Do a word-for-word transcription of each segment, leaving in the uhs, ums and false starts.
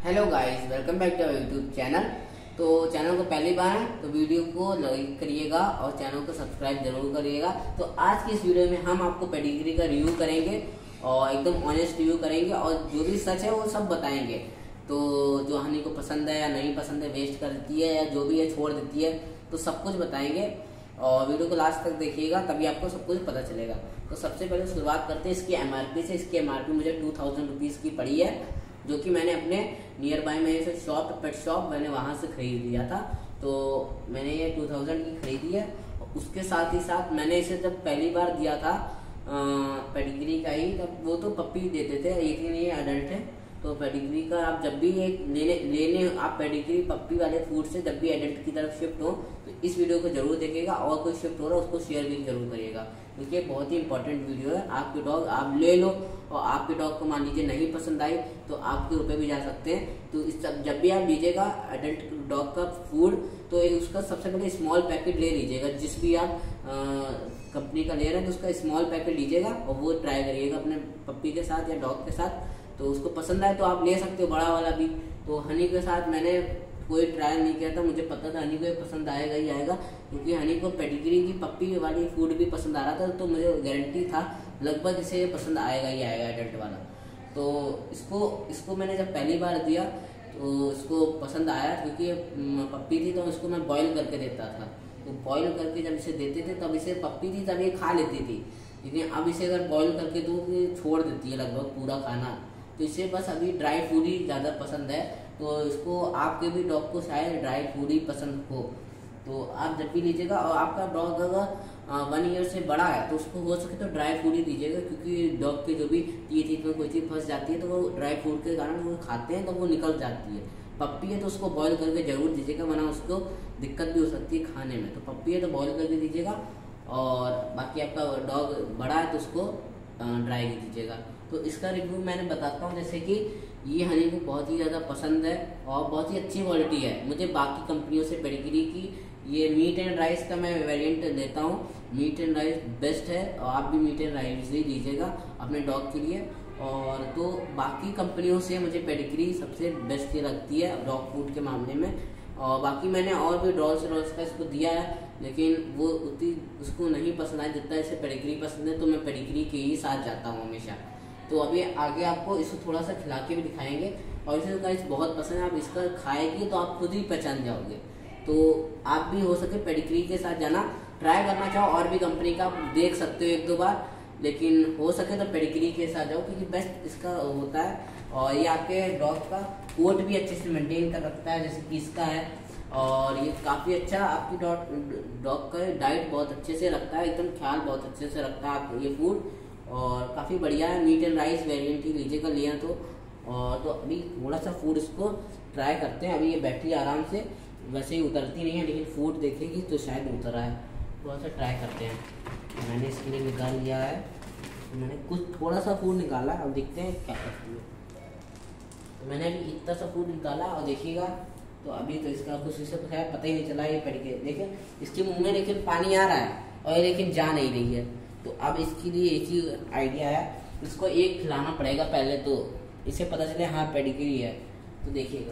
Hello guys, welcome back to our YouTube channel. तो channel को पहली बार है तो वीडियो को लाइक करिएगा और चैनल को सब्सक्राइब जरूर करिएगा। तो आज की इस वीडियो में हम आपको पेडिग्री का रिव्यू करेंगे और एकदम ऑनेस्ट रिव्यू करेंगे और जो भी सच है वो सब बताएंगे। तो जो हनी को पसंद है या नहीं पसंद है, वेस्ट कर देती है या जो भी है छोड़ देती है, तो सब कुछ बताएंगे और वीडियो को लास्ट तक देखिएगा, तभी आपको सब कुछ पता चलेगा। तो सबसे पहले शुरुआत करते हैं इसकी एमआरपी से। इसकी एमआरपी मुझे टू थाउजेंड रुपीज की पड़ी है, जो कि मैंने अपने नियर बाय में से शॉप पेट शॉप मैंने वहां से खरीद लिया था। तो मैंने ये टू थाउजेंड की खरीदी है। उसके साथ ही साथ मैंने इसे जब पहली बार दिया था पेडिग्री का ही, तब वो तो पप्पी देते थे, लेकिन ये अडल्ट है। तो पेडिग्री का आप जब भी एक लेने लेने आप पेडिग्री पप्पी वाले फूड से जब भी एडल्ट की तरफ शिफ्ट हो तो इस वीडियो को जरूर देखिएगा और कोई शिफ्ट हो रहा है उसको शेयर भी जरूर करिएगा, क्योंकि बहुत ही इंपॉर्टेंट वीडियो है। आपके डॉग आप ले लो और आपके डॉग को मान लीजिए नहीं पसंद आई तो आपके रुपए भी जा सकते हैं। तो इस जब भी आप लीजिएगा एडल्ट डॉग का फूड तो उसका सबसे पहले स्मॉल पैकेट ले लीजिएगा। जिस भी आप कंपनी का ले रहे हैं तो उसका स्मॉल पैकेट लीजिएगा और वो ट्राई करिएगा अपने पप्पी के साथ या डॉग के साथ। तो उसको पसंद आए तो आप ले सकते हो बड़ा वाला भी। तो हनी के साथ मैंने कोई ट्रायल नहीं किया था, मुझे पता था हनी को पसंद आएगा ही आएगा, क्योंकि हनी को पेडिग्री की पप्पी वाली फूड भी पसंद आ रहा था। तो मुझे गारंटी था लगभग इसे पसंद आएगा ही आएगा एडल्ट वाला। तो इसको इसको मैंने जब पहली बार दिया तो इसको पसंद आया, क्योंकि पप्पी थी तो इसको मैं बॉईल करके देता था। तो बॉईल करके जब इसे देते थे तब इसे पप्पी थी तब ये खा लेती थी, लेकिन अब इसे अगर बॉईल करके दूँ तो छोड़ देती है लगभग पूरा खाना। तो इसे बस अभी ड्राई फूड ही ज़्यादा पसंद है। तो इसको आपके भी डॉग को शायद ड्राई फूड ही पसंद हो। तो आप जब भी लीजिएगा और आपका डॉग अगर वन ईयर से बड़ा है तो उसको हो सके तो ड्राई फूड ही दीजिएगा, क्योंकि डॉग के जो भी टीथ में कोई चीज़ फंस जाती है तो वो ड्राई फूड के कारण वो खाते हैं तो वो निकल जाती है। पप्पी है तो उसको बॉईल करके जरूर दीजिएगा, वरना उसको दिक्कत भी हो सकती है खाने में। तो पप्पी है तो बॉईल करके दीजिएगा और बाकी आपका डॉग बड़ा है तो उसको ड्राई दीजिएगा। तो इसका रिव्यू मैंने बताता हूँ, जैसे कि ये हनी को बहुत ही ज़्यादा पसंद है और बहुत ही अच्छी क्वालिटी है। मुझे बाकी कंपनियों से पेडिग्री की ये मीट एंड राइस का मैं वेरिएंट देता हूँ, मीट एंड राइस बेस्ट है और आप भी मीट एंड राइस ही लीजिएगा अपने डॉग के लिए। और तो बाकी कंपनियों से मुझे पेडिग्री सबसे बेस्ट लगती है डॉग फूड के मामले में। और बाकी मैंने और भी डॉल्स रॉल्स का इसको दिया है, लेकिन वो उतनी उसको नहीं पसंद आया जितना इसे पेडिग्री पसंद है। तो मैं पेडिग्री के ही साथ जाता हूँ हमेशा। तो अभी आगे आपको इसको थोड़ा सा खिला के भी दिखाएंगे और इसे गाइस बहुत पसंद है। आप इसका खाएगी तो आप खुद ही पहचान जाओगे। तो आप भी हो सके पेडिग्री के साथ जाना, ट्राई करना चाहो और भी कंपनी का आप देख सकते हो एक दो बार, लेकिन हो सके तो पेडिग्री के साथ जाओ, क्योंकि बेस्ट इसका होता है। और ये आपके डॉग का कोट भी अच्छे से मेंटेन कर रखता है, जैसे कि इसका है। और ये काफ़ी अच्छा आपकी डॉग डॉग का डाइट बहुत अच्छे से रखता है, एकदम ख्याल बहुत अच्छे से रखता है आप ये फूड। और काफ़ी बढ़िया है, मीट एंड राइस वेरिएंट ही लीजिएगा लिया तो। और तो अभी थोड़ा सा फूड इसको ट्राई करते हैं। अभी ये बैटरी आराम से वैसे ही उतरती नहीं है, लेकिन फूड देखेगी तो शायद उतर है। थोड़ा सा ट्राई करते हैं। मैंने इसके लिए निकाल लिया है, मैंने कुछ थोड़ा सा फूड निकाला, अब देखते हैं क्या करती है। तो मैंने अभी इतना सा फूड निकाला और देखिएगा तो अभी तो इसका कुछ इसे तो खैर पता ही नहीं चला। ये पेडिग्री देखिए इसके मुँह में लेकिन पानी आ रहा है और लेकिन जा नहीं रही है। तो अब इसके लिए एक ही आइडिया है, इसको एक खिलाना पड़ेगा पहले तो इसे पता चले हाँ पेडिग्री है। तो देखिएगा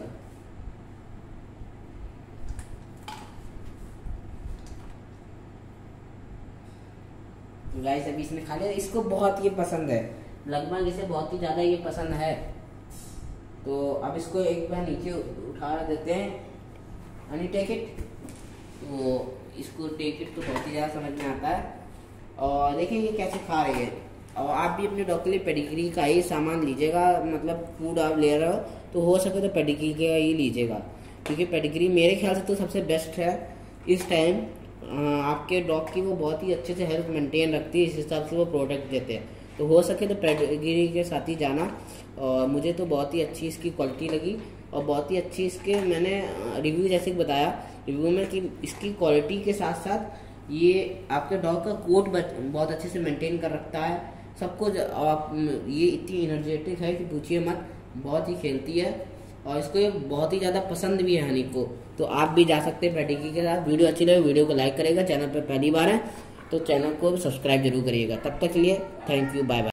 तो गाइस अभी इसने खा लिया। इसको बहुत ये पसंद है, लगभग इसे बहुत ही ज्यादा ये पसंद है। तो अब इसको एक बार नीचे उठा देते हैं। Honey take it. तो इसको टेक इट तो बहुत ही ज्यादा समझ में आता है। और देखिए ये कैसे खा रही है। और आप भी अपने डॉग के लिए पेडिग्री का ही सामान लीजिएगा, मतलब फूड आप ले रहे हो तो हो सके तो पेडिग्री का ही लीजिएगा, क्योंकि पेडिग्री मेरे ख्याल से तो सबसे बेस्ट है इस टाइम। आपके डॉग की वो बहुत ही अच्छे से हेल्थ मेंटेन रखती है, इस हिसाब से वो प्रोडक्ट देते हैं। तो हो सके तो पेडिग्री के साथ ही जाना। और मुझे तो बहुत ही अच्छी इसकी क्वालिटी लगी और बहुत ही अच्छी इसके मैंने रिव्यू जैसे बताया रिव्यू में कि इसकी क्वालिटी के साथ साथ ये आपके डॉग का कोट बहुत अच्छे से मेंटेन कर रखता है सबको। आप ये इतनी एनर्जेटिक है कि पूछिए मत, बहुत ही खेलती है और इसको ये बहुत ही ज़्यादा पसंद भी है हनी को। तो आप भी जा सकते हैं पेडिग्री के साथ। वीडियो अच्छी लगे वीडियो को लाइक करेगा, चैनल पर पहली बार है तो चैनल को सब्सक्राइब जरूर करिएगा। तब तक के लिए थैंक यू, बाय बाय।